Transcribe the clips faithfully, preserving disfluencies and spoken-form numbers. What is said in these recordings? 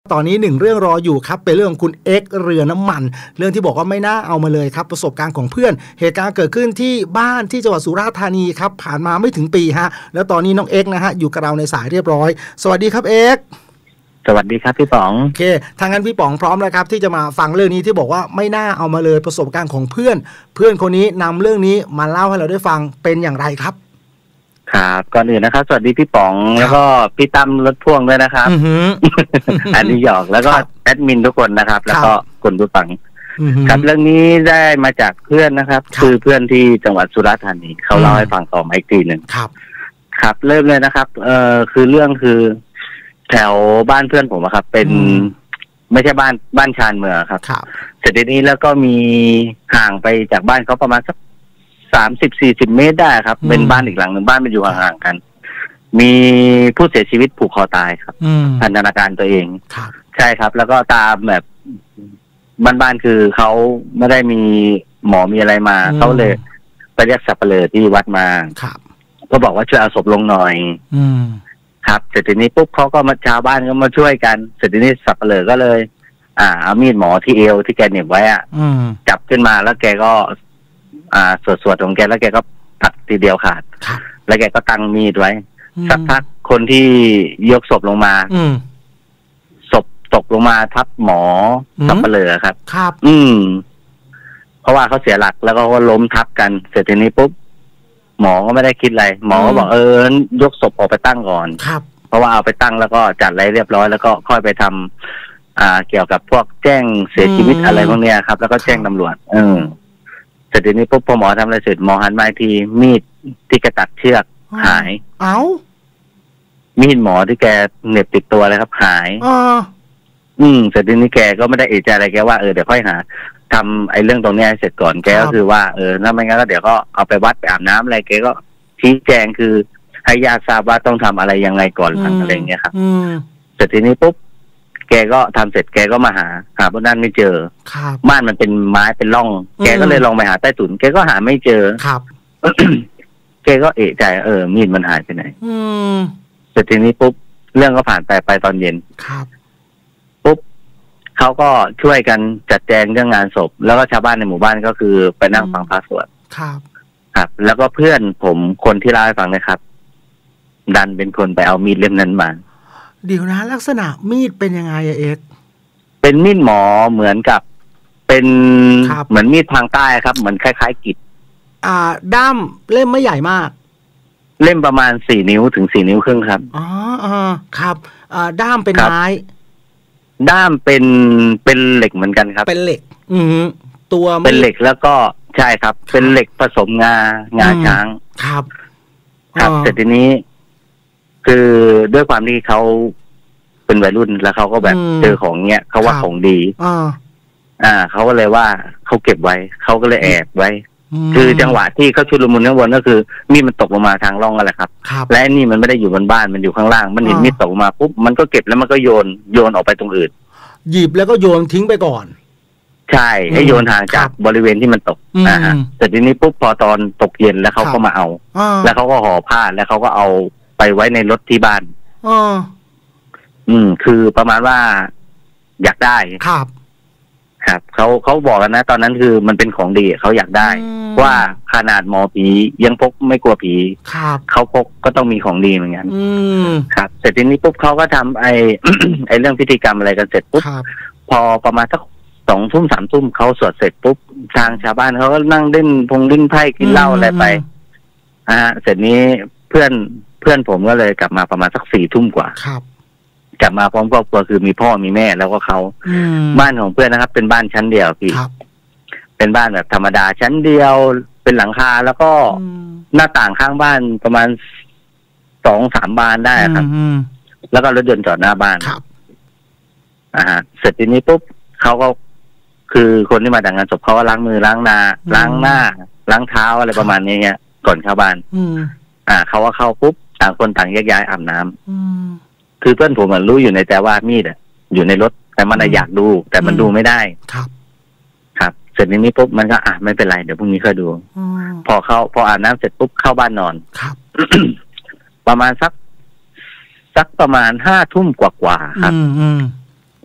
ตอนนี้หนึ่งเรื่องรออยู่ครับเป็นเรื่องของคุณเอ็กซ์เรือน้ำมันเรื่องที่บอกว่าไม่น่าเอามาเลยครับประสบการณ์ของเพื่อนเหตุการณ์เกิดขึ้นที่บ้านที่จังหวัดสุราษฎร์ธานีครับผ่านมาไม่ถึงปีฮะแล้วตอนนี้น้องเอ็กซ์นะฮะอยู่กับเราในสายเรียบร้อยสวัสดีครับเอ็กซ์สวัสดีครับพี่ป๋องโอเคทางนั้นพี่ป๋องพร้อมแล้วครับที่จะมาฟังเรื่องนี้ที่บอกว่าไม่น่าเอามาเลยประสบการณ์ของเพื่อนเพื่อนคนนี้นำเรื่องนี้มาเล่าให้เราได้ฟังเป็นอย่างไรครับครับก่อนอื่นนะครับสวัสดีพี่ป๋องแล้วก็พี่ตั้มรถพ่วงด้วยนะครับ อันนี้หยอกแล้วก็แอดมินทุกคนนะครับแล้วก็คนผู้ฟังครับเรื่องนี้ได้มาจากเพื่อนนะครับคือเพื่อนที่จังหวัดสุราษฎร์ธานีเขาเล่าให้ฟังต่อมาอีกทีหนึ่งครับครับเริ่มเลยนะครับเอ่อคือเรื่องคือแถวบ้านเพื่อนผมครับเป็นไม่ใช่บ้านบ้านชานเมืองครับเสร็จทีนี้แล้วก็มีห่างไปจากบ้านเขาประมาณสักสามสิบสี่สิบเมตรได้ครับเป็นบ้านอีกหลังหนึ่งบ้านมันอยู่ห่างๆกันมีผู้เสียชีวิตผูกคอตายครับพันธนาการตัวเองใช่ครับแล้วก็ตามแบบบ้านๆคือเขาไม่ได้มีหมอมีอะไรมาเขาเลยไปเรียกสับเปลือที่วัดมาก็บอกว่าช่วยเอาศพลงหน่อยครับเสร็จทีนี้ปุ๊บเขาก็มาชาวบ้านก็มาช่วยกันเสร็จทีนี้สับเปลือก็เลยอ่าเอามีดหมอที่เอวที่แกเหน็บไว้อ่ะจับขึ้นมาแล้วแกก็อ่าสวดๆของแกแล้วแกก็ตัดทีเดียวขาดแล้วแกก็ตั้งมีดไว้สักพักคนที่ยกศพลงมาศพตกลงมาทับหมอสับเปลือครับครับอืมเพราะว่าเขาเสียหลักแล้วก็ล้มทับกันเสร็จทีนี้ปุ๊บหมอก็ไม่ได้คิดอะไรหมอก็บอกเออยกศพออกไปตั้งก่อนครับเพราะว่าเอาไปตั้งแล้วก็จัดอะไรเรียบร้อยแล้วก็ค่อยไปทำอ่าเกี่ยวกับพวกแจ้งเสียชีวิตอะไรพวกเนี้ยครับแล้วก็แจ้งตำรวจเออเสร็จทีนี้ปุ๊บพอหมอทำอะไรเสร็จหมอหันมาทีมีดที่กระตัดเชือกหายเอ้ามีดหมอที่แกเหน็บติดตัวเลยครับหายอ๋ออืมเสร็จทีนี้แกก็ไม่ได้เอะใจอะไรแกว่าเออเดี๋ยวค่อยหาทำไอ้เรื่องตรงนี้เสร็จก่อนแกก็คือว่าเออถ้าไม่งั้นก็เดี๋ยวก็เอาไปวัดไปอาบน้ำอะไรแกก็ชี้แจงคือให้ญาติทราบว่าต้องทำอะไรยังไงก่อนหลังอะไรเงี้ยครับเสร็จทีนี้ปุ๊บแกก็ทำเสร็จแกก็มาหาหาบนนั้นไม่เจอบ้านมันเป็นไม้เป็นร่องแกก็เลยลองไปหาใต้ถุนแกก็หาไม่เจอครับ แกก็เอะใจเออมีดมันหายไปไหนเสร็จทีนี้ปุ๊บเรื่องก็ผ่านไปไปตอนเย็นครับปุ๊บเขาก็ช่วยกันจัดแจงเรื่องงานศพแล้วก็ชาวบ้านในหมู่บ้านก็คือไปนั่งฟังพระสวดครับครับแล้วก็เพื่อนผมคนที่เล่าให้ฟังนะครับดันเป็นคนไปเอามีดเล่มนั้นมาเดี๋ยวนะลักษณะมีดเป็นยังไงอะเอ็กเป็นมีดหมอเหมือนกับเป็นเหมือนมีดทางใต้ครับเหมือนคล้ายๆกิจอ่าด้ามเล่มไม่ใหญ่มากเล่มประมาณสี่นิ้วถึงสี่นิ้วครึ่งครับอ๋ออ๋อครับอ่าด้ามเป็นไม้ด้ามเป็นเป็นเหล็กเหมือนกันครับเป็นเหล็กอืมตัวเป็นเหล็กแล้วก็ใช่ครับเป็นเหล็กผสมงางาช้างครับครับแต่ทีนี้คือด้วยความที่เขาเป็นวัยรุ่นแล้วเขาก็แบบเจอของเงี้ยเขาว่าของดีอ่าอ่าเขาก็เลยว่าเขาเก็บไว้เขาก็เลยแอบไว้คือจังหวะที่เขาชุลมุนข้างบนก็คือมีดมันตกลงมาทางร่องอะไรครับและนี่มันไม่ได้อยู่บนบ้านมันอยู่ข้างล่างมันเห็นมีดตกลงมาปุ๊บมันก็เก็บแล้วมันก็โยนโยนออกไปตรงอื่นหยิบแล้วก็โยนทิ้งไปก่อนใช่ให้โยนห่างจากบริเวณที่มันตกนะฮะแต่ทีนี้ปุ๊บพอตอนตกเย็นแล้วเขาก็มาเอาแล้วเขาก็ห่อผ้าแล้วเขาก็เอาไปไว้ในรถที่บ้านอืมคือประมาณว่าอยากได้ครับครับเขาเขาบอกกันนะตอนนั้นคือมันเป็นของดีเขาอยากได้ว่าขนาดหมอผียังพกไม่กลัวผีครับเขาพกก็ต้องมีของดีเหมือนกันครับเสร็จทีนี้ปุ๊บเขาก็ทำไอ้ ไอ้เรื่องพิธีกรรมอะไรกันเสร็จปุ๊บพอประมาณสักสองทุ่มสามทุ่มเขาสวดเสร็จปุ๊บทางชาวบ้านเขาก็นั่งเล่นพงเล่นไพ่กินเหล้าอะไรไปอ่าเสร็จนี้เพื่อนเพื่อนผมก็เลยกลับมาประมาณสักสี่ทุ่มกว่าครับกลับมาพร้อมครอบครัวคือมีพ่อมีแม่แล้วก็เขาบ้านของเพื่อนนะครับเป็นบ้านชั้นเดียวพี่เป็นบ้านแบบธรรมดาชั้นเดียวเป็นหลังคาแล้วก็หน้าต่างข้างบ้านประมาณสองสามบานได้ครับแล้วก็รถยนต์จอดหน้าบ้านครับอ่าเสร็จทีนี้ปุ๊บเขาก็คือคนที่มาจากงานศพเขาก็ล้างมือล้างหน้าล้างหน้าล้างเท้าอะไรประมาณนี้เงี้ยก่อนเข้าบ้านอ่าเขาก็เข้าปุ๊บต่างคนต่างแยกย้ายอาบน้ำคือเพื่อนผมมันรู้อยู่ในใจว่ามีดอ่ะอยู่ในรถแต่มันอยากดูแต่มันดูไม่ได้ครับครับเสร็จนี้ปุ๊บมันก็อ่ะไม่เป็นไรเดี๋ยวพรุ่งนี้ค่อยดูพอเข้าพออาบน้ำเสร็จปุ๊บเข้าบ้านนอนครับ ประมาณสักสักประมาณห้าทุ่มกว่าๆครับ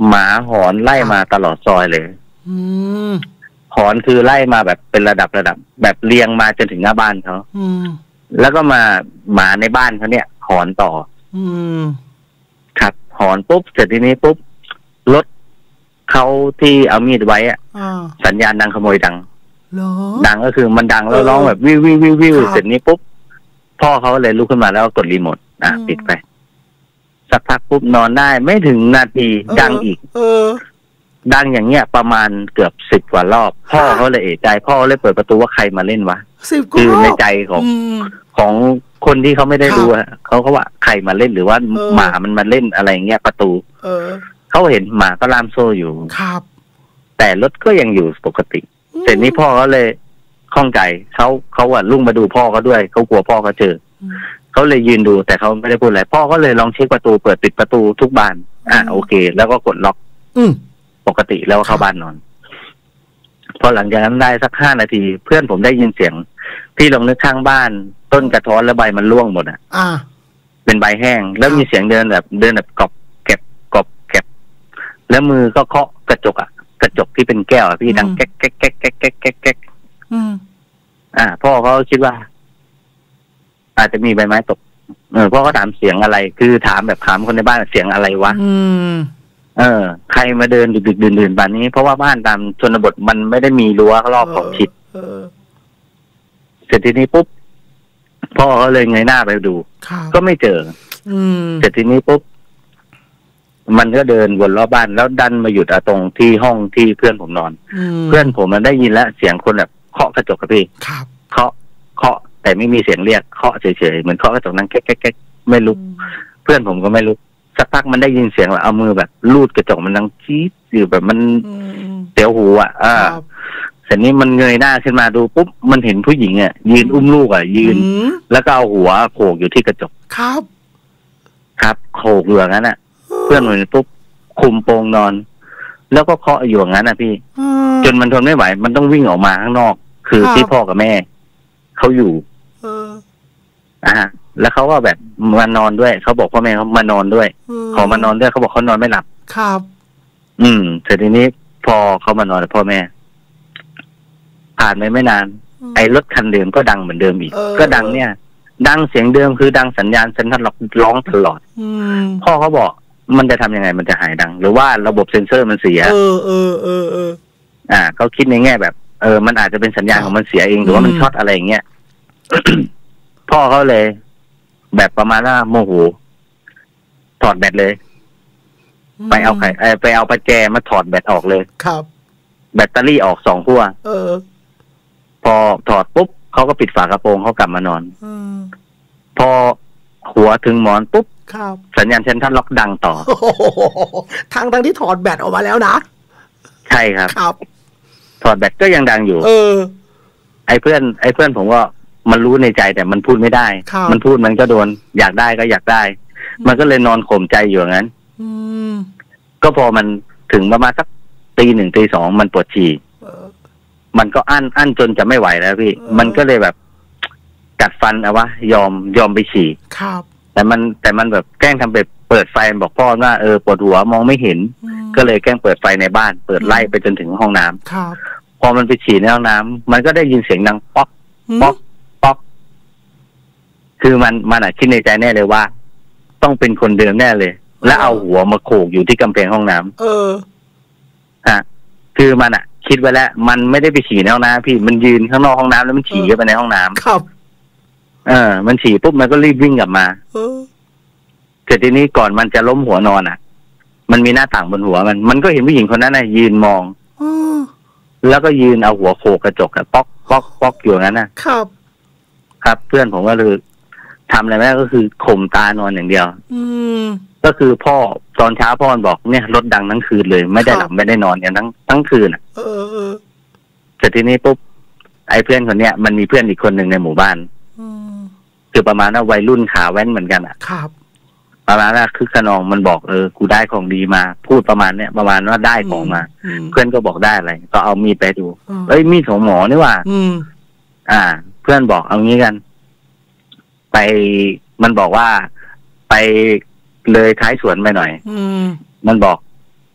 หมาหอนไล่มาตลอดซอยเลยอืมหอนคือไล่มาแบบเป็นระดับระดับแบบเรียงมาจนถึงหน้าบ้านเขาอืมแล้วก็มาหมาในบ้านเขาเนี่ยหอนต่ออืมครับหอนปุ๊บเสร็จทีนี้ปุ๊บรถเขาที่เอามีดไว้อะสัญญาณดังขโมยดังดังก็คือมันดังแล้วร้องแบบวิววิววิววิวเสร็จนี้ปุ๊บพ่อเขาเลยลุกขึ้นมาแล้วกดรีโมทอ่ะปิดไปสักพักปุ๊บนอนได้ไม่ถึงนาทีดังอีกเออดังอย่างเงี้ยประมาณเกือบสิบกว่ารอบพ่อเขาเลยเอะใจพ่อเลยเปิดประตูว่าใครมาเล่นวะคือในใจของของคนที่เขาไม่ได้ดูเขาเขาว่าใครมาเล่นหรือว่าหมามันมาเล่นอะไรเงี้ยประตูเออเขาเห็นหมาก็ล่ามโซ่อยู่ครับแต่รถก็ยังอยู่ปกติเสร็จนี้พ่อเขาเลยข้องใจเขาเขาว่าลุงมาดูพ่อเขาด้วยเขากลัวพ่อเขาเจอเขาเลยยืนดูแต่เขาไม่ได้พูดอะไรพ่อก็เลยลองเช็คประตูเปิดปิดประตูทุกบานอ่ะโอเคแล้วก็กดล็อกปกติแล้วเข้าบ้านนอนพอหลังจากนั้นได้สักห้านาทีเพื่อนผมได้ยินเสียงพี่ลองนึกข้างบ้านต้นกระท้อนแล้วใบมันร่วงหมดอ่ะเป็นใบแห้งแล้วมีเสียงเดินแบบเดินแบบกรอบเก็บกรอบเก็บแล้วมือก็เคาะกระจกอ่ะกระจกที่เป็นแก้วอ่ะพี่ดังแก๊กแก๊กแก๊กแก๊กแก๊กแก๊กแก๊กอ่าพ่อเขาคิดว่าอาจจะมีใบไม้ตกเออพ่อก็ถามเสียงอะไรคือถามแบบถามคนในบ้านเสียงอะไรวะเออใครมาเดินดึกๆดื่นๆแบบนี้เพราะว่าบ้านตามชนบทมันไม่ได้มีรั้วรอบขอบชิดเสร็จทีนี้ปุ๊บพ่อเขาเลยเงยหน้าไปดูก็ไม่เจอเสร็จทีนี้ปุ๊บมันก็เดินวนรอบบ้านแล้วดันมาหยุดตรงที่ห้องที่เพื่อนผมนอนเพื่อนผมมันได้ยินแล้วเสียงคนแบบเคาะกระจกครับพี่เคาะเคาะแต่ไม่มีเสียงเรียกเคาะเฉยๆเหมือนเคาะกระจกนั่งแก๊กแก๊กแก๊กไม่ลุกเพื่อนผมก็ไม่ลุกสักพักมันได้ยินเสียงแบบเอามือแบบลูดกระจกมันดังจี๊ดอยู่แบบมันเสียวหูอ่ะอ่าเสร็จนี้มันเงยหน้าขึ้นมาดูปุ๊บมันเห็นผู้หญิงอ่ะยืนอุ้มลูกอ่ะยืนแล้วก็เอาหัวโขกอยู่ที่กระจกครับครับโขกอยู่อย่างนั้นอ่ะเพื่อนผมปุ๊บคุมโปงนอนแล้วก็เคาะอยู่อย่างนั้นอ่ะพี่จนมันทนไม่ไหวมันต้องวิ่งออกมาข้างนอกคือที่พ่อกับแม่เขาอยู่อ่าแล้วเขาก็แบบมานอนด้วยเขาบอกพ่อแม่เขามานอนด้วยขอมานอนด้วยเขาบอกเขานอนไม่หลับครับอืมเสร็จทีนี้พอเขามานอนกับพ่อแม่ผ่านไปไม่นานไอ้รถคันเดิมก็ดังเหมือนเดิมอีกก็ดังเนี่ยดังเสียงเดิมคือดังสัญญาณเซ็นทรัลล็อกร้องตลอดพ่อเขาบอกมันจะทำยังไงมันจะหายดังหรือว่าระบบเซ็นเซอร์มันเสียเออเออเออเอออ่าเขาคิดในแง่แบบเออมันอาจจะเป็นสัญญาณของมันเสียเองหรือว่ามันช็อตอะไรอย่างเงี้ย พ่อเขาเลยแบบประมาณว่าโมโหถอดแบตเลยไปเอาไข่ไปเอาประแจมาถอดแบตออกเลยครับแบตเตอรี่ออกสองขั้วเออพอถอดปุ๊บเขาก็ปิดฝากระโปรงเขากลับมานอนอพอหัวถึงหมอนปุ๊บครับสัญญาณเซ็นทรัลล็อกดังต่อทางทางที่ถอดแบตออกมาแล้วนะใช่ครับครับถอดแบตก็ยังดังอยู่เออไอ้เพื่อนไอ้เพื่อนผมก็มันรู้ในใจแต่มันพูดไม่ได้มันพูดมันก็โดนอยากได้ก็อยากได้มันก็เลยนอนข่มใจอยู่อย่างนั้นก็พอมันถึงประมาณสักตีหนึ่งตีสองมันปวดฉี่มันก็อั้นอั้นจนจะไม่ไหวแล้วพี่มันก็เลยแบบกัดฟันเอาวะยอมยอมไปฉี่ครับแต่มันแต่มันแบบแกล้งทำแบบเปิดไฟบอกพ่อว่าเออปวดหัวมองไม่เห็นก็เลยแกล้งเปิดไฟในบ้านเปิดไล่ไปจนถึงห้องน้ำครับพอมันไปฉี่ในห้องน้ำมันก็ได้ยินเสียงดังป๊อกป๊อกป๊อกคือมันมันอ่ะคิดในใจแน่เลยว่าต้องเป็นคนเดิมแน่เลยแล้วเอาหัวมาโขกอยู่ที่กำแพงห้องน้ำเออฮะคือมันอ่ะคิดไว้แล้วมันไม่ได้ไปฉี่ในห้องน้ำพี่มันยืนข้างนอกห้องน้ำแล้วมันฉี่เข้าไปในห้องน้ำครับเออมันฉี่ปุ๊บมันก็รีบวิ่งกลับมาเออแต่ทีนี้ก่อนมันจะล้มหัวนอนอ่ะมันมีหน้าต่างบนหัวมันมันก็เห็นผู้หญิงคนนั้นน่ะยืนมองแล้วก็ยืนเอาหัวโขกกระจกอะป๊อกป๊อกป๊อกอยู่งั้นนะครับครับเพื่อนผมก็เลยทำอะไรไม่ได้ก็คือข่มตานอนอย่างเดียวอืมก็คือพ่อตอนเช้าพ่อมันบอกเนี่ยรถดังทั้งคืนเลยไม่ได้หลับไม่ได้นอนกันทั้งทั้งคืนอ่ะเออเออแต่ทีนี้ปุ๊บไอ้เพื่อนคนเนี้ยมันมีเพื่อนอีกคนหนึ่งในหมู่บ้านคือประมาณว่าวัยรุ่นขาแว้นเหมือนกันอ่ะครับประมาณว่าคือขนองมันบอกเออกูได้ของดีมาพูดประมาณเนี้ยประมาณว่าได้ของมาเพื่อนก็บอกได้อะไรก็เอามีดไปดูเอ้ยมีดของหมอนี่ว่าอ่าเพื่อนบอกเอางี้กันไปมันบอกว่าไปเลยท้ายสวนไปหน่อยมันบอกไป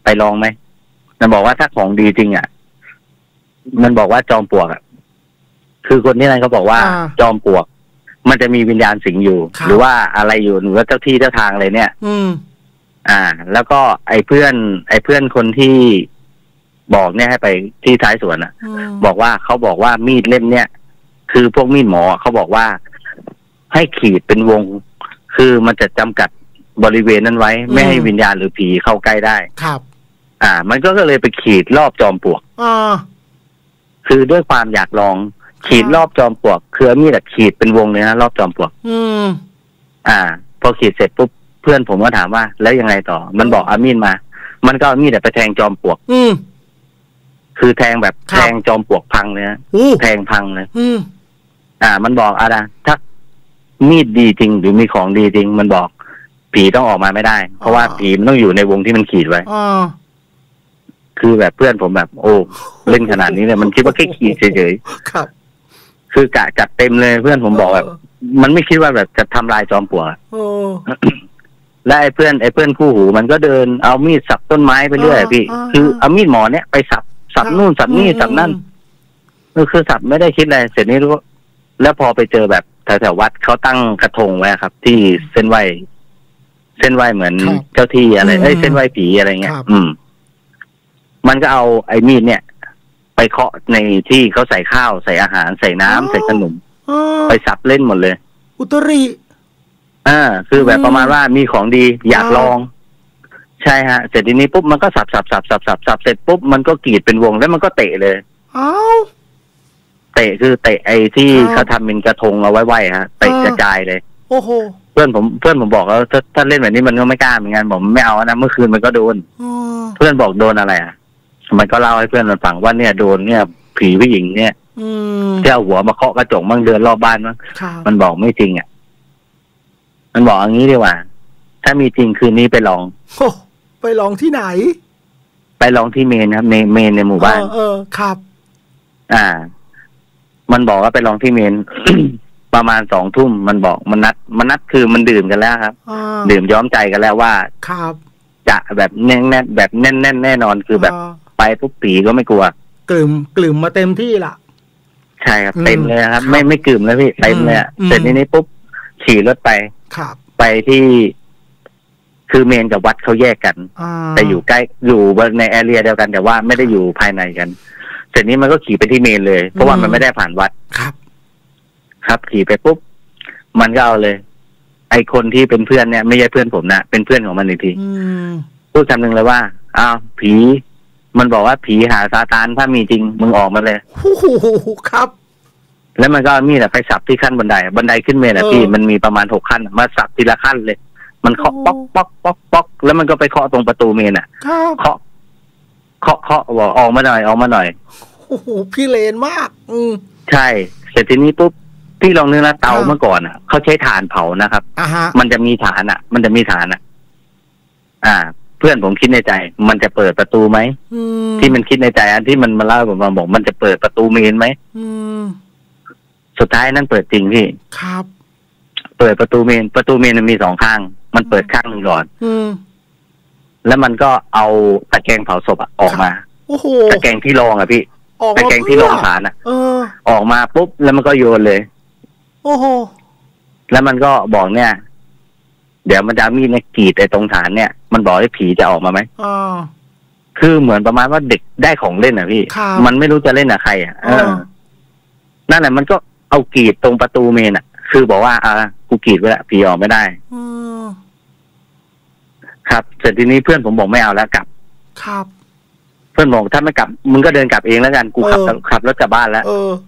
ไปลองไหมมันบอกว่าถ้าของดีจริงอ่ะมันบอกว่าจอมปลวกอ่ะคือคนที่นั่นเขาบอกว่าจอมปลวกมันจะมีวิญญาณสิงอยู่หรือว่าอะไรอยู่หรือว่าเจ้าที่เจ้าทางอะไรเนี่ยอืมอ่า แล้วก็ไอ้เพื่อน ไอ้เพื่อนคนที่บอกเนี่ยให้ไปที่ท้ายสวนอ่ะบอกว่าเขาบอกว่ามีดเล่มเนี้ยคือพวกมีดหมอเขาบอกว่าให้ขีดเป็นวงคือมันจะจำกัดบริเวณนั้นไว้ไม่ให้วิญญาณหรือผีเข้าใกล้ได้ครับ อ่า มันก็เลยไปขีดรอบจอมปลวกอ่าคือด้วยความอยากลองขีดรอบจอมปลวกคือมีดขีดเป็นวงเลยนะรอบจอมปลวกอืมอ่า พอขีดเสร็จปุ๊บเพื่อนผมก็ถามว่าแล้วยังไงต่อมันบอกเอามีดมามันก็เอามีดไปแทงจอมปลวกอืมคือแทงแบบแทงจอมปลวกพังเลยนะแทงพังเลยอืมอ่า มันบอกอะไรถ้ามีดดีจริงหรือมีของดีจริงมันบอกผีต้องออกมาไม่ได้เพราะว่าผีมันต้องอยู่ในวงที่มันขีดไว้คือแบบเพื่อนผมแบบโอ้เล่นขนาดนี้เลยมันคิดว่าแค่ขีดเฉยๆครับคือกะจัดเต็มเลยเพื่อนผมบอกแบบมันไม่คิดว่าแบบจะทำลายจอมปลวกและไอ้เพื่อนไอ้เพื่อนคู่หูมันก็เดินเอามีดสับต้นไม้ไปเรื่อยพี่คือเอามีดหมอเนี้ยไปสับสับนู่นสับนี่สับนั่นคือสับไม่ได้คิดอะไรเสร็จนี้รู้แล้วพอไปเจอแบบแถวๆวัดเขาตั้งกระทงไว้ครับที่เส้นไหวเส้นไหวเหมือนเจ้าที่อะไรเอ้ยเส้นไหวผีอะไรเงี้ยอืมมันก็เอาไอ้มีดเนี่ยไปเคาะในที่เขาใส่ข้าวใส่อาหารใส่น้ำใส่ขนมไปสับเล่นหมดเลยอุตริอ่าคือแบบประมาณว่ามีของดีอยากลองใช่ฮะเสร็จทีนี้ปุ๊บมันก็สับสับสับสับสับสับเสร็จปุ๊บมันก็กรีดเป็นวงแล้วมันก็เตะเลยอ้าวเตะคือเตะไอ้ที่เขาทำเป็นกระทงเอาไว้ไว้ฮะเตะกระจายเลยโอ้โหเพื่อนผมเพื่อนผมบอกแล้วถ้าถ้าเล่นแบบนี้มันก็ไม่กล้าเหมือนกันผมไม่เอานะเมื่อคืนมันก็โดนเพื่อนบอกโดนอะไรอ่ะมันก็เล่าให้เพื่อนมันฟังว่าเนี่ยโดนเนี่ยผีผู้หญิงเนี่ยที่เอาหัวมาเคาะกระจกมั่งเดินรอบบ้านมั่งมันบอกไม่จริงอ่ะมันบอกอย่างนี้ดีกว่าถ้ามีจริงคืนนี้ไปลองโอ้ไปลองที่ไหนไปลองที่เมนครับเมนเมนในหมู่บ้านเออครับ อ่ามันบอกว่าไปลองที่เมน ประมาณสองทุ่มมันบอกมันนัดมันนัดคือมันดื่มกันแล้วครับดื่มย้อมใจกันแล้วว่าครับจะแบบแน่นแน่นแบบแน่นแน่นแน่นอนคือแบบไปปุ๊บผีก็ไม่กลัวกลืมกลืมมาเต็มที่ล่ะใช่ครับเต็มเลยครับไม่ไม่กลืมแล้วพี่เต็มเลยเสร็จนี้ปุ๊บขี่รถไปครับไปที่คือเมนกับวัดเขาแยกกันแต่อยู่ใกล้อยู่ในแอเรียเดียวกันแต่ว่าไม่ได้อยู่ภายในกันเสร็จนี้มันก็ขี่ไปที่เมนเลยเพราะว่ามันไม่ได้ผ่านวัดครับครับขี่ไปปุ๊บมันก็เอาเลยไอคนที่เป็นเพื่อนเนี่ยไม่ใช่เพื่อนผมนะเป็นเพื่อนของมันอีกทีพูดคำหนึ่งเลยว่าอ้าวผีมันบอกว่าผีหาซาตานถ้ามีจริงมึงออกมาเลยโอ้โหครับแล้วมันก็มีดไปสับที่ขั้นบันไดบันไดขึ้นเมนอ่ะพี่มันมีประมาณหกขั้นมาสับทีละขั้นเลยมันเคาะป๊อกป๊อกป๊อกป๊อกแล้วมันก็ไปเคาะตรงประตูเมนอ่ะเคาะเคาะเคาะบอกออกมาหน่อยออกมาหน่อยโอ้โหพี่เลนมากอืมใช่เสร็จทีนี้ปุ๊บพี่ลองนึกนะเตาเมื่อก่อนอ่ะเขาใช้ถ่านเผานะครับมันจะมีฐานอ่ะมันจะมีฐานอ่ะอ่าเพื่อนผมคิดในใจมันจะเปิดประตูไหมที่มันคิดในใจอันที่มันมาเล่าผมมาบอกมันจะเปิดประตูเมนไหมสุดท้ายนั่นเปิดจริงพี่ครับเปิดประตูเมนประตูเมนมันมีสองข้างมันเปิดข้างหนึ่งก่อนแล้วมันก็เอาตะแกรงเผาศพออกมาตะแกรงที่รองอ่ะพี่ตะแกรงที่รองฐานอ่ะออกมาปุ๊บแล้วมันก็โยนเลยโอ้โหแล้วมันก็บอกเนี่ยเดี๋ยวมันจะมีในกรีดไอ้ตรงฐานเนี่ยมันบอกให้ผีจะออกมาไหมอ๋อคือเหมือนประมาณว่าเด็กได้ของเล่นอ่ะพี่มันไม่รู้จะเล่นกับใครอ่ะเออนั่นแหละมันก็เอากรีดตรงประตูเมนอ่ะคือบอกว่าอ่ากูกรีดไว้ละผีออกไม่ได้อือครับเสร็จทีนี้เพื่อนผมบอกไม่เอาแล้วกลับครับเพื่อนบอกถ้าไม่กลับมึงก็เดินกลับเองแล้วกันกูขับขับรถกลับบ้านแล้วเออ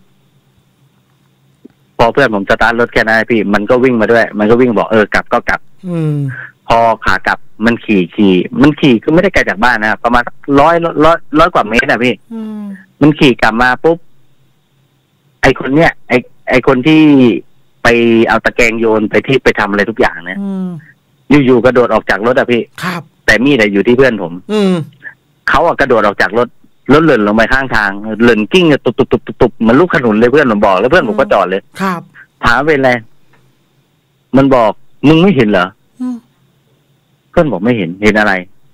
พอเพื่อนผมสตาร์ทรถแค่นั้นพี่มันก็วิ่งมาด้วยมันก็วิ่งบอกเออกลับก็กลับอืมพอขากลับมันขี่ขี่มันขี่ก็ไม่ได้ไกลจากบ้านนะประมาณร้อยร้อยร้อยกว่าเมตรอะพี่มันขี่กลับมาปุ๊บไอคนเนี้ยไอไอคนที่ไปเอาตะแกรงโยนไปที่ไปทำอะไรทุกอย่างเนี่ยอยู่ๆกระโดดออกจากรถอะพี่ครับแต่มีดอยู่ที่เพื่อนผมอืมเขาอะกระโดดออกจากรถรถหล่นลงไปข้างทางหล่นกิ้งตุบตุบตุบตุบมันลูกขนุนเลยเพื่อนผมบอกแล้วเพื่อนผมก็จอดเลยครับถามเป็นไรมันบอกมึงไม่เห็นเหรอเพื่อนบอกไม่เห็นเห็นอะไร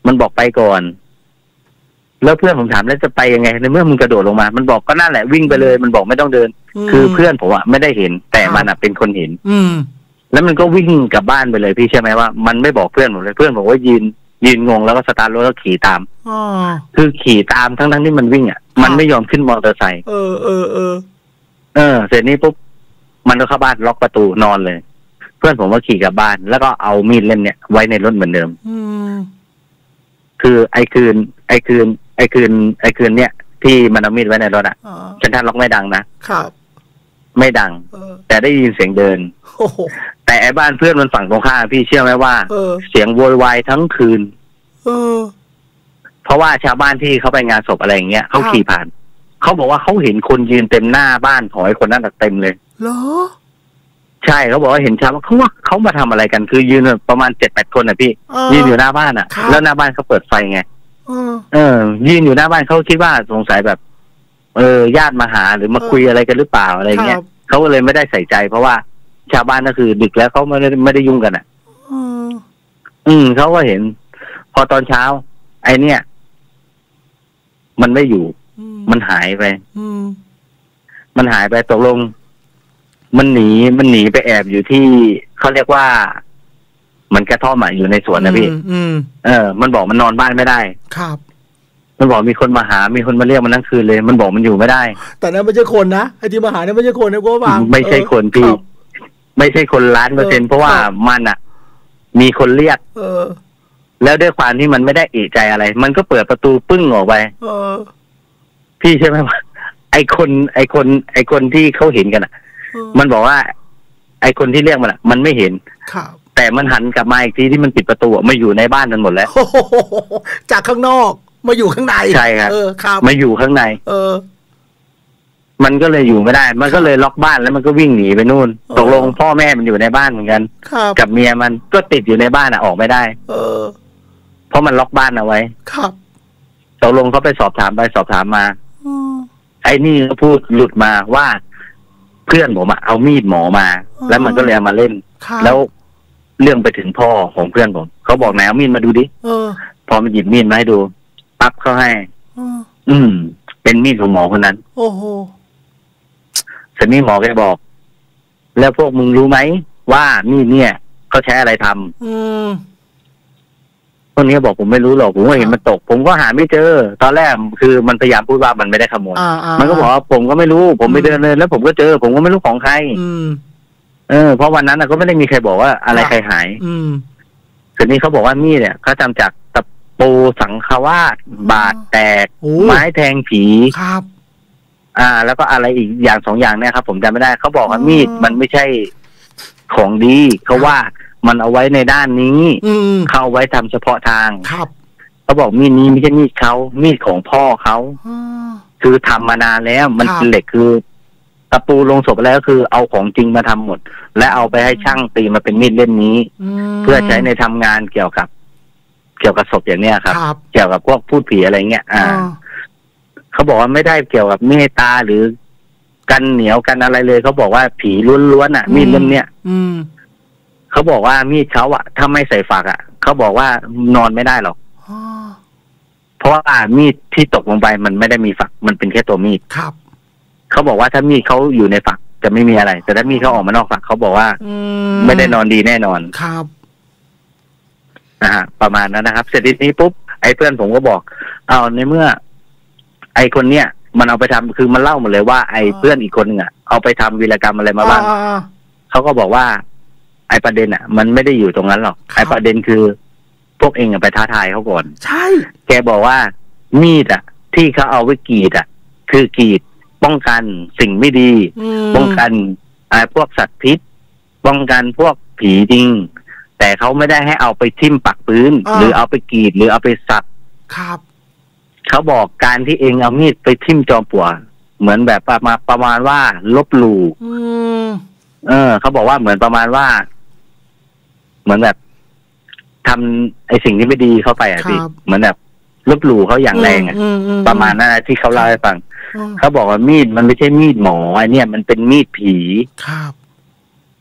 มันบอกไปก่อนแล้วเพื่อนผมถามแล้วจะไปยังไงในเมื่อมึงกระโดดลงมามันบอกก็นั่นแหละวิ่งไปเลยมันบอกไม่ต้องเดินคือเพื่อนผมอะไม่ได้เห็นแต่มันอะเป็นคนเห็นอืมแล้วมันก็วิ่งกลับบ้านไปเลยพี่ใช่ไหมว่ามันไม่บอกเพื่อนผมเลยเพื่อนผมว่ายืนยืนงงแล้วก็สตาร์ทรถแล้วขี่ตามคือขี่ตามทั้งทั้งที่มันวิ่งอ่ะมันไม่ยอมขึ้นมอเตอร์ไซค์เออเออเออเออเสร็จนี้ปุ๊บมันก็เข้าบ้านล็อกประตูนอนเลยเพื่อนผมก็ขี่กลับบ้านแล้วก็เอามีดเล่มเนี่ยไว้ในรถเหมือนเดิมคือไอ้คืนไอ้คืนไอ้คืนไอ้คืนเนี่ยที่มันเอามีดไว้ในรถอ่ะฉันท่านล็อกไม่ดังนะครับไม่ดังแต่ได้ยินเสียงเดินแต่ไอ้บ้านเพื่อนมันฝั่งตรงข้ามพี่เชื่อไหมว่าเสียงโวยวายทั้งคืนเพราะว่าชาวบ้านที่เขาไปงานศพอะไรอย่างเงี้ยเขาขี่ผ่านเขาบอกว่าเขาเห็นคนยืนเต็มหน้าบ้านของไอ้คนนั้นเต็มเลยเหรอใช่เขาบอกว่าเห็นชาวบ้านเขาว่าเขามาทำอะไรกันคือยืนประมาณเจ็ดแปดคนอ่ะพี่ยืนอยู่หน้าบ้านอ่ะแล้วหน้าบ้านเขาเปิดไฟไงเออยืนอยู่หน้าบ้านเขาคิดว่าสงสัยแบบเออญาติมาหาหรือมาคุยอะไรกันหรือเปล่าอะไรเงี้ยเขาก็เลยไม่ได้ใส่ใจเพราะว่าชาวบ้านก็คือดึกแล้วเขาไม่ได้ไม่ได้ยุ่งกันอ่ะอืมเขาก็เห็นพอตอนเช้าไอเนี่ยมันไม่อยู่มันหายไปมันหายไปตกลงมันหนีมันหนีไปแอบอยู่ที่เขาเรียกว่ามันกระท่อมอยู่ในสวนนะพี่เออมันบอกมันนอนบ้านไม่ได้ครับมันบอกมีคนมาหามีคนมาเรียกมันทั้งคืนเลยมันบอกมันอยู่ไม่ได้แต่นั้นไม่ใช่คนนะไอ้ที่มาหาเนี่ยไม่ใช่คนนะกูว่าไม่ใช่คนพี่ไม่ใช่คนล้านเปอร์เซ็นต์เพราะว่ามันอ่ะมีคนเรียกเออแล้วด้วยความที่มันไม่ได้เอะใจอะไรมันก็เปิดประตูปึ้งออกไปเออพี่ใช่ไหมว่าไอคนไอคนไอคนที่เขาเห็นกันอ่ะมันบอกว่าไอคนที่เรียกมันอ่ะมันไม่เห็นครับแต่มันหันกลับมาอีกทีที่มันปิดประตูมาอยู่ในบ้านกันหมดแล้วจากข้างนอกมาอยู่ข้างในใช่ครับเออครับมาอยู่ข้างในเออมันก็เลยอยู่ไม่ได้มันก็เลยล็อกบ้านแล้วมันก็วิ่งหนีไปนู่นตกลงพ่อแม่มันอยู่ในบ้านเหมือนกันกับเมียมันก็ติดอยู่ในบ้านอ่ะออกไม่ได้เออเพราะมันล็อกบ้านเอาไว้ครับตกลงเขาไปสอบถามไปสอบถามมาไอ้นี่ก็พูดหลุดมาว่าเพื่อนผมอะเอามีดหมอมาแล้วมันก็เลยเอามาเล่นแล้วเรื่องไปถึงพ่อของเพื่อนผมเขาบอกไหนเอามีดมาดูดิพอมันหยิบมีดมาให้ดูปั๊บเขาให้อืมเป็นมีดของหมอคนนั้นโอ้โหแต่นี่หมอแกบอกแล้วพวกมึงรู้ไหมว่ามีดเนี่ยเขาใช้อะไรทำอืมพวกนี้บอกผมไม่รู้หรอกผมก็เห็นมันตกผมก็หาไม่เจอตอนแรกคือมันพยายามพูดว่ามันไม่ได้ขโมยมันก็บอกว่าผมก็ไม่รู้ผมไปเดินเลยแล้วผมก็เจอผมก็ไม่รู้ของใครเออเพราะวันนั้นก็ไม่ได้มีใครบอกว่าอะไรใครหายทีนี้เขาบอกว่ามีดเนี่ยเขาทำจากตะปูสังฆวาสบาดแตกไม้แทงผีครับอ่าแล้วก็อะไรอีกอย่างสองอย่างเนี่ยครับผมจำไม่ได้เขาบอกว่ามีดมันไม่ใช่ของดีเขาว่ามันเอาไว้ในด้านนี้เขาเอาไว้ทำเฉพาะทางครับเขาบอกมีดนี้ไม่ใช่มีดเขามีดของพ่อเขาคือทำมานานแล้วมันเป็นเหล็กคือตะปูลงศพแล้วคือเอาของจริงมาทำหมดและเอาไปให้ช่างตีมาเป็นมีดเล่มนี้เพื่อใช้ในทำงานเกี่ยวกับเกี่ยวกับศพอย่างเนี้ยครับเกี่ยวกับพวกพูดผีอะไรเงี้ยอ่าเขาบอกว่าไม่ได้เกี่ยวกับเมตตาหรือกันเหนียวกันอะไรเลยเขาบอกว่าผีล้วนๆอ่ะมีดเล่มเนี้ยเขาบอกว่ามีดเขาอ่ะถ้าไม่ใส่ฝักอ่ะเขาบอกว่านอนไม่ได้หรอกเพราะว่ามีดที่ตกลงไปมันไม่ได้มีฝักมันเป็นแค่ตัวมีดครับเขาบอกว่าถ้ามีดเขาอยู่ในฝักจะไม่มีอะไรแต่ถ้ามีดเขาออกมานอกฝักเขาบอกว่าไม่ได้นอนดีแน่นอนครับนะฮะประมาณนั้นนะครับเสร็จทีนี้ปุ๊บไอ้เพื่อนผมก็บอกเอาในเมื่อไอ้คนเนี้ยมันเอาไปทำคือมันเล่าหมดเลยว่าไอ้เพื่อนอีกคนนึงอ่ะเอาไปทำวีรกรรมอะไรมาบ้างเขาก็บอกว่าไอ้ประเด็นอ่ะมันไม่ได้อยู่ตรงนั้นหรอกไอ้ประเด็นคือพวกเองอ่ะไปท้าทายเขาก่อนใช่แกบอกว่ามีดอ่ะที่เขาเอาไว้กรีดอ่ะคือกรีดป้องกันสิ่งไม่ดีป้องกันไอ้พวกสัตว์พิษป้องกันพวกผีจริงแต่เขาไม่ได้ให้เอาไปทิ่มปักพื้นหรือเอาไปกรีดหรือเอาไปสับครับเขาบอกการที่เองเอามีดไปทิ่มจอมปลวกเหมือนแบบประมาณประมาณว่าลบหลู่เออเขาบอกว่าเหมือนประมาณว่าเหมือนแบบทำไอ้สิ่งที่ไม่ดีเข้าไปอ่ะพี่เหมือนแบบลบหลู่เขาอย่างแรงอ่ะประมาณนั้นที่เขาเล่าให้ฟังเขาบอกว่ามีดมันไม่ใช่มีดหมอไอ้เนี่ยมันเป็นมีดผีครับ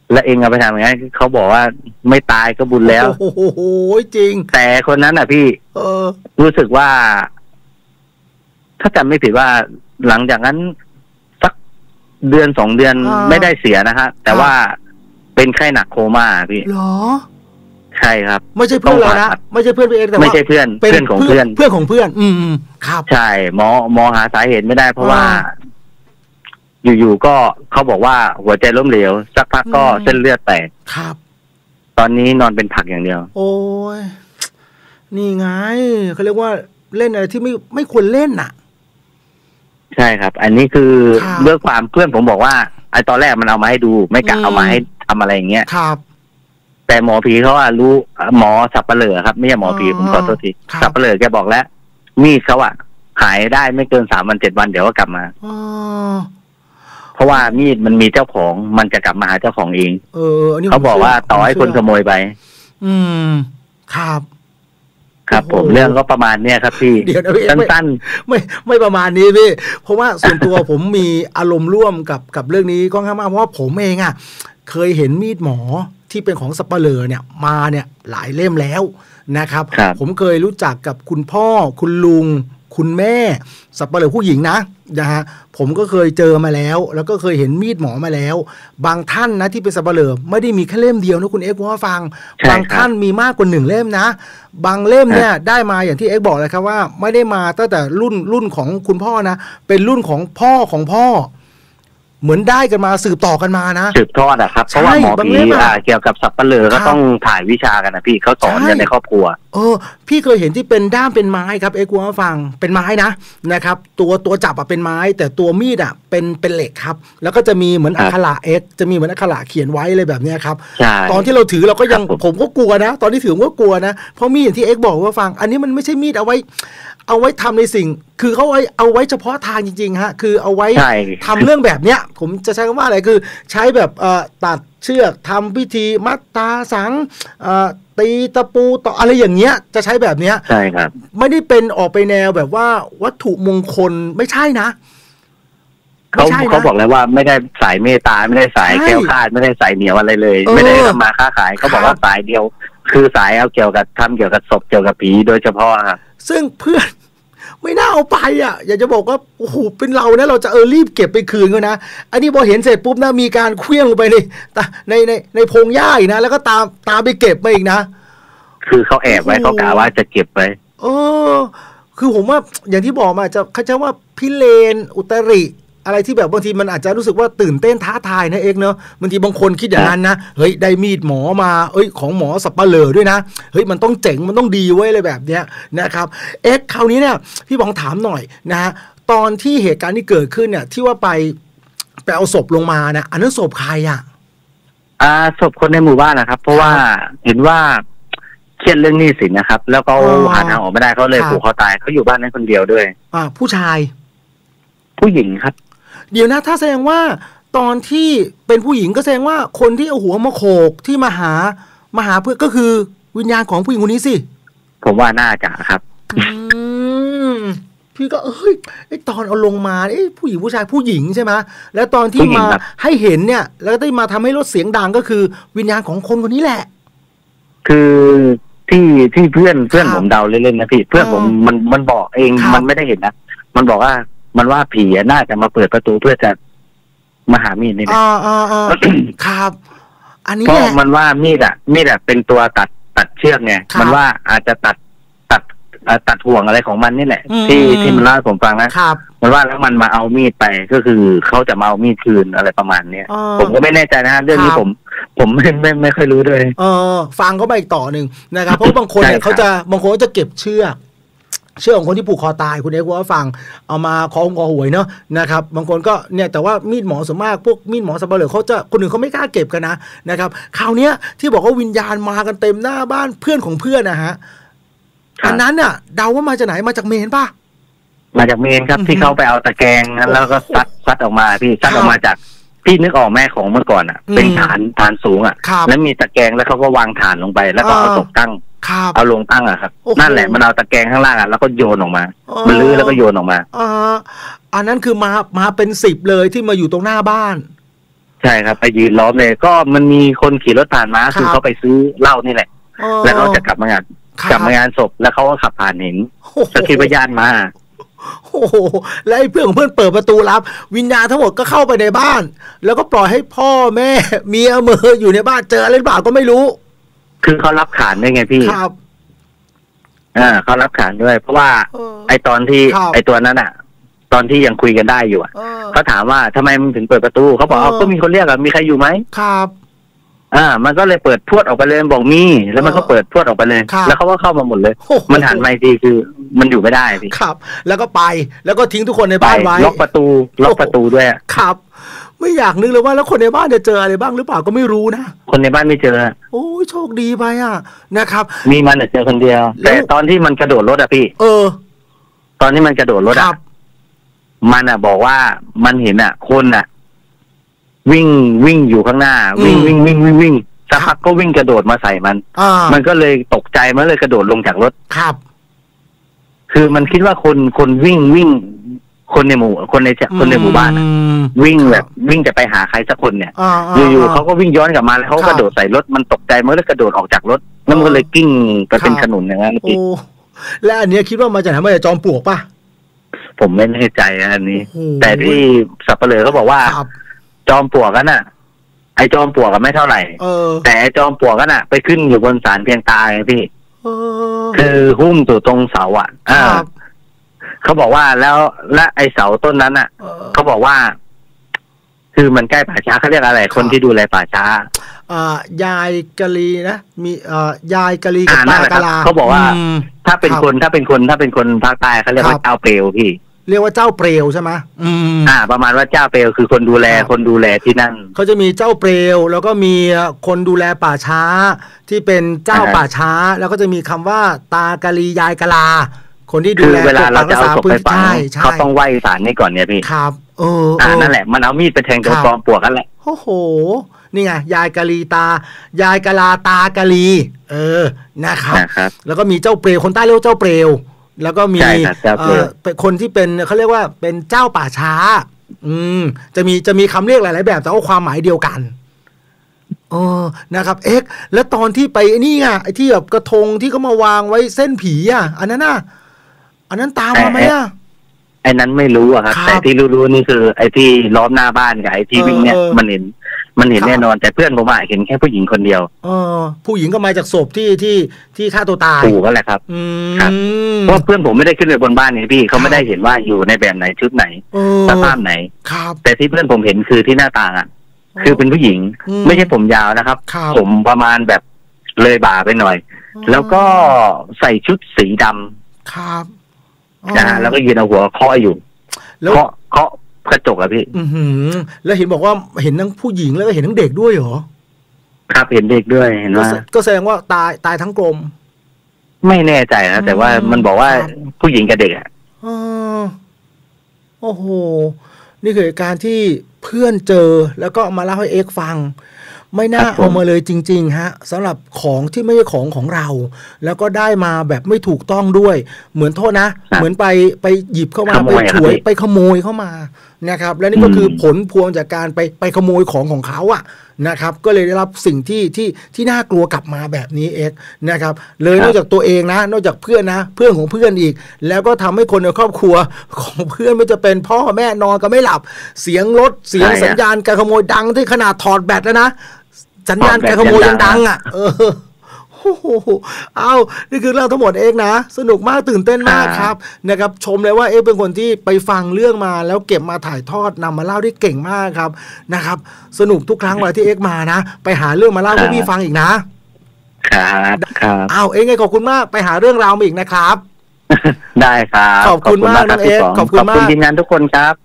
แล้วเองเอาไปทำอย่างนั้นเขาบอกว่าไม่ตายก็บุญแล้วโอ้โหจริงแต่คนนั้นอ่ะพี่เออรู้สึกว่าถ้าจำไม่ผิดว่าหลังจากนั้นสักเดือนสองเดือนไม่ได้เสียนะฮะแต่ว่าเป็นไข้หนักโคม่าพี่เหรอใช่ครับไม่ใช่เพื่อนเรานะไม่ใช่เพื่อนพี่เอกแต่ว่าไม่ใช่เพื่อนเพื่อนของเพื่อนเพื่อนของเพื่อนอืมครับใช่หมอหมอหาสาเหตุไม่ได้เพราะว่าอยู่ๆก็เขาบอกว่าหัวใจล้มเหลวสักพักก็เส้นเลือดแตกครับตอนนี้นอนเป็นผักอย่างเดียวโอ้ยนี่ไงเขาเรียกว่าเล่นอะไรที่ไม่ไม่ควรเล่นน่ะใช่ครับอันนี้คือเรื่องความเพื่อนผมบอกว่าไอ้ตอนแรกมันเอามาให้ดูไม่กะเอามาให้ทำอะไรอย่างเงี้ยครับแต่หมอผีเขาอะรู้หมอสับเปลือครับไม่ใช่หมอผีผมขอโทษทีสับเปลือแกบอกแล้วมีดเขาอะหายได้ไม่เกินสามวันเจ็ดวันเดี๋ยวก็กลับมาเพราะว่ามีดมันมีเจ้าของมันจะกลับมาหาเจ้าของเองเออเขาบอกว่าต่อให้คนขโมยไปอืมครับครับผมเรื่องก็ประมาณเนี้ยครับพี่เดี๋ยวนะพี่สั้นๆไม่ไม่ประมาณนี้พี่เพราะว่าส่วนตัวผมมีอารมณ์ร่วมกับกับเรื่องนี้ก็ค่อนข้างมากเพราะว่าผมเองอ่ะเคยเห็นมีดหมอที่เป็นของสับเปลือเนี่ยมาเนี่ยหลายเล่มแล้วนะครับผมเคยรู้จักกับคุณพ่อคุณลุงคุณแม่สับเปลือผู้หญิงนะนะฮะผมก็เคยเจอมาแล้วแล้วก็เคยเห็นมีดหมอมาแล้วบางท่านนะที่เป็นสับเปลือไม่ได้มีแค่เล่มเดียวนะคุณเอ็กซ์ว่าฟังบางท่านมีมากกว่าหนึ่งเล่มนะบางเล่มเนี่ยได้มาอย่างที่เอ็กซ์บอกเลยครับว่าไม่ได้มาตั้งแต่รุ่นรุ่นของคุณพ่อนะเป็นรุ่นของพ่อของพ่อเหมือนได้กันมาสืบต่อกันมานะสืบทอดอะครับเพราะว่าหมอผีเกี่ยวกับสับเปลือก็ต้องถ่ายวิชากันนะพี่เขาสอนกันในครอบครัวเออพี่เคยเห็นที่เป็นด้ามเป็นไม้ครับเอ็กซ์ว่าฟังเป็นไม้นะนะครับตัวตัวจับอะเป็นไม้แต่ตัวมีดอะเป็นเป็นเหล็กครับแล้วก็จะมีเหมือนอักขระเอ็กซ์จะมีเหมือนอักขระเขียนไว้เลยแบบนี้ครับตอนที่เราถือเราก็ยังผมก็กลัวนะตอนที่ถือผมก็กลัวนะเพราะมีดอย่างที่เอ็กซ์บอกว่าฟังอันนี้มันไม่ใช่มีดเอาไว้เอาไว้ทำในสิ่งคือเขาไว้เอาไว้เฉพาะทางจริงๆฮะคือเอาไว้ทำเรื่องแบบเนี้ยผมจะใช้คำว่าอะไรคือใช้แบบเอ่อตัดเชือกทำพิธีมัดตาสังเอ่อตีตะปูต่ออะไรอย่างเงี้ยจะใช้แบบเนี้ยใช่ครับไม่ได้เป็นออกไปแนวแบบว่าวัตถุมงคลไม่ใช่นะเขาเขาบอกเลยว่าไม่ได้สายเมตตาไม่ได้สายแก้วคาดไม่ได้สายเหนียวอะไรเลยไม่ได้ทำมาค้าขายเขาบอกว่าสายเดียวคือสายเอาเกี่ยวกับทำเกี่ยวกับศพเกี่ยวกับผีโดยเฉพาะครับซึ่งเพื่อนไม่น่าเอาไปอ่ะอยากจะบอกว่าโอ้โหเป็นเรานะเราจะเออรีบเก็บไปคืนก็นะอันนี้พอเห็นเสร็จปุ๊บนะมีการเคลื่องลงไปในในในในพงหญ้าอีกนะแล้วก็ตามตามไปเก็บมาอีกนะคือเขาแอบไว้เขากะว่าจะเก็บไปเออคือผมว่าอย่างที่บอกมาจะเขาจะว่าพิเรนอุตริอะไรที่แบบบางทีมันอาจจะรู้สึกว่าตื่นเต้นท้าทายนะเอกเนอะบางทีบางคนคิดอย่างนั้นนะเฮ้ยได้มีดหมอมาเอ้ยของหมอสับเปลือด้วยนะเฮ้ยมันต้องเจ๋งมันต้องดีไว้เลยแบบเนี้ยนะครับเอกคราวนี้เนี่ยพี่บองถามหน่อยนะฮะตอนที่เหตุการณ์ที่เกิดขึ้นเนี่ยที่ว่าไปไปเอาศพลงมานะอันนั้นศพใครอ่ะอ่าศพคนในหมู่บ้านนะครับเพราะว่าเห็นว่าเครียดเรื่องหนี้สินนะครับแล้วก็หาทางออกไม่ได้เขาเลยผูกคอตายเขาอยู่บ้านนั้นคนเดียวด้วยอ่าผู้ชายผู้หญิงครับเดี๋ยวนะถ้าแสดงว่าตอนที่เป็นผู้หญิงก็แสดงว่าคนที่เอาหัวมาโขกที่มาหามาหาเพื่อก็คือวิญญาณของผู้หญิงคนนี้สิผมว่าน่าจะครับอืมพี่ก็เอ้ยไอ้ตอนเอาลงมาไอ้ผู้หญิงผู้ชายผู้หญิงใช่ไหมแล้วตอนที่มาให้เห็นเนี่ยแล้วได้มาทำให้รถเสียงดังก็คือวิญญาณของคนคนนี้แหละคือที่ที่เพื่อนเพื่อนผมเดาเล่นๆนะพี่เพื่อนผมมันมันบอกเองมันไม่ได้เห็นนะมันบอกว่ามันว่าผีน่าจะมาเปิดประตูเพื่อจะมาหามีดนี่แหละอ่าอ่าอ่าครับอันนี้เพราะมันว่ามีดอ่ะมีดอ่ะเป็นตัวตัดตัดเชือกไงมันว่าอาจจะตัดตัดตัดห่วงอะไรของมันนี่แหละที่ที่มันเล่าให้ผมฟังนะครับมันว่าแล้วมันมาเอามีดไปก็คือเขาจะมาเอามีดคืนอะไรประมาณเนี้ยผมก็ไม่แน่ใจนะเรื่องนี้ผมผมไม่ไม่ไม่ค่อยรู้ด้วยเออฟังเขาไปอีกต่อหนึ่งนะครับเพราะบางคนเนี่ยเขาจะบางคนจะเก็บเชือกเชื่อของคนที่ผูกคอตายคุณเอกว่าฟังเอามาคอหงคอหวยเนาะนะครับบางคนก็เนี่ยแต่ว่ามีดหมอส่วนมากพวกมีดหมอสับเปลือเขาจะคนอื่นเขาไม่กล้าเก็บกันนะนะครับคราวเนี้ยที่บอกว่าวิญญาณมากันเต็มหน้าบ้านเพื่อนของเพื่อนนะฮะอันนั้นน่ะเดาว่ามาจากไหนมาจากเมนป่ะมาจากเมนครับที่เขาไปเอาตะแกรงแล้วก็ซัดซัดออกมาพี่ซัดออกมาจากพี่นึกออกแม่ของเมื่อก่อนอ่ะเป็นฐานฐานสูงอ่ะแล้วมีตะแกรงแล้วเขาก็วางฐานลงไปแล้วก็เอาตกตั้งเอาลงตั้งอะครับนั่นแหละมันเอาตะแกรงข้างล่างอะแล้วก็โยนออกมามันลื้อแล้วก็โยนออกมาอ่าอันนั้นคือมามาเป็นสิบเลยที่มาอยู่ตรงหน้าบ้านใช่ครับไปยืนล้อมเลยก็มันมีคนขี่รถผ่านมาคือเขาไปซื้อเหล้านี่แหละแล้วเขาจะกลับมางานกลับมางานศพแล้วเขาก็ขับผ่านเห็นก็คิดว่าญาติมาโอ้โหแล้วไอ้เพื่อนของเพื่อนเปิดประตูรับวิญญาณทั้งหมดก็เข้าไปในบ้านแล้วก็ปล่อยให้พ่อแม่เมียเมืออยู่ในบ้านเจออะไรหรือเปล่าก็ไม่รู้คือเขารับขานได้ไงพี่ครับอ่าเขารับขานด้วยเพราะว่าไอ้ตอนที่ไอ้ตัวนั้นอ่ะตอนที่ยังคุยกันได้อยู่อ่ะเขาถามว่าทำไมมึงถึงเปิดประตูเขาบอกเอาก็มีคนเรียกอ่ะมีใครอยู่ไหมครับอ่ามันก็เลยเปิดพรวดออกไปเลยบอกมีแล้วมันก็เปิดพรวดออกไปเลยแล้วเขาก็เข้ามาหมดเลยมันหันมาทีคือมันอยู่ไม่ได้พี่ครับแล้วก็ไปแล้วก็ทิ้งทุกคนในบ้านไว้ล็อกประตูล็อกประตูด้วยครับไม่อยากนึกเลยว่าแล้วคนในบ้านจะเจออะไรบ้างหรือเปล่าก็ไม่รู้นะคนในบ้านไม่เจอโอ้โชคดีไปอ่ะนะครับมีมันเจอคนเดียวแต่ตอนที่มันกระโดดรถอ่ะพี่เออตอนที่มันกระโดดรถอ่ะมันอ่ะบอกว่ามันเห็นอ่ะคนอ่ะวิ่งวิ่งอยู่ข้างหน้าวิ่งวิ่งวิ่งวิ่งวิ่งสักพักก็วิ่งกระโดดมาใส่มันมันก็เลยตกใจมันเลยกระโดดลงจากรถครับคือมันคิดว่าคนคนวิ่งวิ่งคนในหมู่คนในคนในหมู่บ้านวิ่งแบบวิ่งจะไปหาใครสักคนเนี่ยอยู่ๆเขาก็วิ่งย้อนกลับมาแล้วเขากระโดดใส่รถมันตกใจมันเลยกระโดดออกจากรถแล้วมันก็เลยกิ้งไปเป็นขนุนอย่างนั้นโอ้และอันนี้คิดว่ามาจากไหนมาจากจอมปลวกป่ะผมไม่แน่ใจอันนี้แต่ที่สับเปลือเขาบอกว่าจอมปลวกกันน่ะไอจอมปลวกก็ไม่เท่าไหร่แต่ไอจอมปลวกกันน่ะไปขึ้นอยู่บนศาลเพียงตาไงพี่คือหุ้มอยู่ตรงเสาอ่ะเขาบอกว่าแล้วและไอเสาต้นนั้นอ่ะเขาบอกว่าคือมันใกล้ป่าช้าเขาเรียกอะไรคนที่ดูแลป่าช้าอ่ายายกะลีนะมีเอ่อยายกะลีกับตากะลาเขาบอกว่าถ้าเป็นคนถ้าเป็นคนถ้าเป็นคนภาคใต้เขาเรียกว่าเจ้าเปลวพี่เรียกว่าเจ้าเปลวใช่ไหมอืมอ่าประมาณว่าเจ้าเปลวคือคนดูแลคนดูแลที่นั่นเขาจะมีเจ้าเปลวแล้วก็มีคนดูแลป่าช้าที่เป็นเจ้าป่าช้าแล้วก็จะมีคำว่าตากะลียายกะลาคนที่ดูแลเวลาเราจะเอาศพไปฝังเขาต้องไหว้ศาลนี่ก่อนเนี่ยพี่ครับเอออ่านั่นแหละมันเอามีดไปแทงจนจอมปลวกกันแหละโอ้โหนี่ไงยายกะลีตายายกะลาตากะลีเออนะครับแล้วก็มีเจ้าเปลวคนใต้เรียกว่าเจ้าเปลวแล้วก็มีเออเป็นคนที่เป็นเขาเรียกว่าเป็นเจ้าป่าช้าอืมจะมีจะมีคำเรียกหลายๆแบบแต่ว่าความหมายเดียวกันเออนะครับเอ็กแล้วตอนที่ไปนี่ไงไอ้ที่แบบกระทงที่เขามาวางไว้เส้นผีอ่ะอันนั้นน่ะอันนั้นตามมาไหมอ่ะไอ้นั้นไม่รู้อะครับแต่ที่รู้ๆนี่คือไอ้ที่ล้อมหน้าบ้านกับไอ้ที่วิ่งเนี่ยมันเห็นมันเห็นแน่นอนแต่เพื่อนผมอะเห็นแค่ผู้หญิงคนเดียวเออผู้หญิงก็มาจากศพที่ที่ที่ฆ่าตัวตายถูกก็แหละครับครับเพราะเพื่อนผมไม่ได้ขึ้นไปบนบ้านนี่พี่เขาไม่ได้เห็นว่าอยู่ในแบบไหนชุดไหนสภาพไหนแต่ที่เพื่อนผมเห็นคือที่หน้าต่างอะคือเป็นผู้หญิงไม่ใช่ผมยาวนะครับผมประมาณแบบเลยบ่าไปหน่อยแล้วก็ใส่ชุดสีดำครับนะฮะแล้วก็ยืนเอาหัวเคาะอยู่เคาะเคาะกระจกอะพี่อือแล้วเห็นบอกว่าเห็นทั้งผู้หญิงแล้วก็เห็นทั้งเด็กด้วยเหรอครับเห็นเด็กด้วยเห็นว่าก็แสดงว่าตายตายทั้งกลมไม่แน่ใจนะแต่ว่ามันบอกว่าผู้หญิงกับเด็กอะโอ้โหนี่คือการที่เพื่อนเจอแล้วก็มาเล่าให้เอ็กฟังไม่น่าเอามาเลยจริงๆฮะสำหรับของที่ไม่ใช่ของของเราแล้วก็ได้มาแบบไม่ถูกต้องด้วยเหมือนโทษนะเหมือนไปไปหยิบเข้ามาไปฉวยไปขโมยเข้ามานะครับและนี่ก็คือผลพวงจากการไปไปขโมยของของเขาอ่ะนะครับก็เลยได้รับสิ่งที่ที่ที่น่ากลัวกลับมาแบบนี้เอ็กนะครับเลยนอกจากตัวเองนะนอกจากเพื่อนนะเพื่อนของเพื่อนอีกแล้วก็ทำให้คนในครอบครัวของเพื่อนไม่จะเป็นพ่อแม่นอนก็ไม่หลับเสียงรถเสียงสัญญาณการขโมยดังที่ขนาดถอดแบตแล้วนะสัญญาณการขโมยยังดังอ่ะเออโอ้โหเอานี่คือเรื่องทั้งหมดเองนะสนุกมากตื่นเต้นมากครับนะครับชมเลยว่าเอ๊ะเป็นคนที่ไปฟังเรื่องมาแล้วเก็บมาถ่ายทอดนำมาเล่าได้เก่งมากครับนะครับสนุกทุกครั้งเวลาที่เอ็กมานะไปหาเรื่องมาเล่าให้พี่ฟังอีกนะครับครับเอาเอ็กไงขอบคุณมากไปหาเรื่องราวมาอีกนะครับได้ครับขอบคุณมากน้องเอ็กขอบคุณมากขอบคุณทีมงานทุกคนครับ